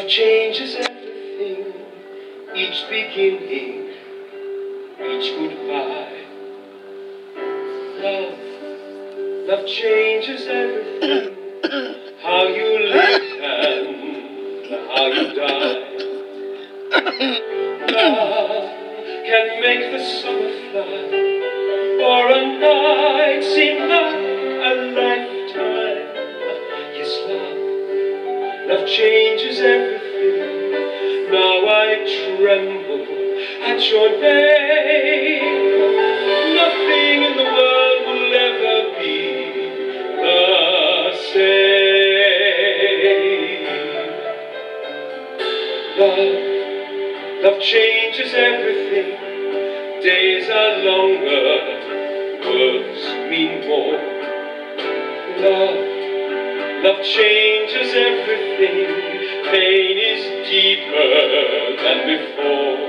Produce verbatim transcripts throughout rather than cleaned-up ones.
Love changes everything, each beginning, each goodbye. Love, love changes everything, how you live and how you die. Love can make the summer fly, or a night seem like a lifetime. Yes, love, love changes everything. Now I tremble at your name. Nothing in the world will ever be the same. Love, love changes everything. Days are longer, words mean more. Love, love changes everything. Pain is deeper than before.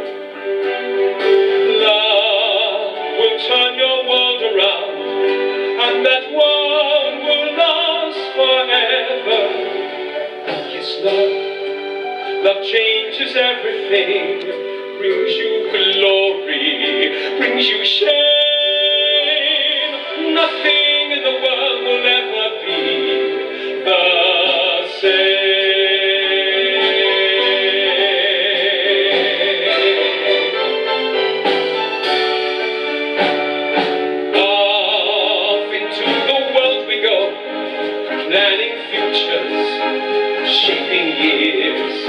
Love will turn your world around, and that world will last forever. Yes, love, love changes everything. Brings you glory, brings you shame. Nothing in the world will ever be the same. Off into the world we go, planning futures, shaping years.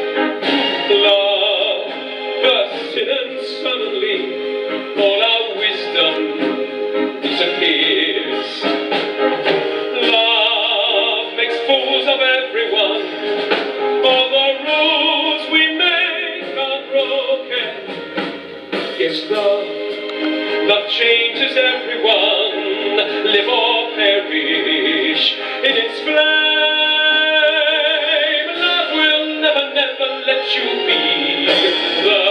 Love bursts in and suddenly all our wisdom disappears. Love makes fools of everyone. All the rules we make are broken. Yes, love, love changes everyone. Live or perish in its flame. Love will never, never let you be the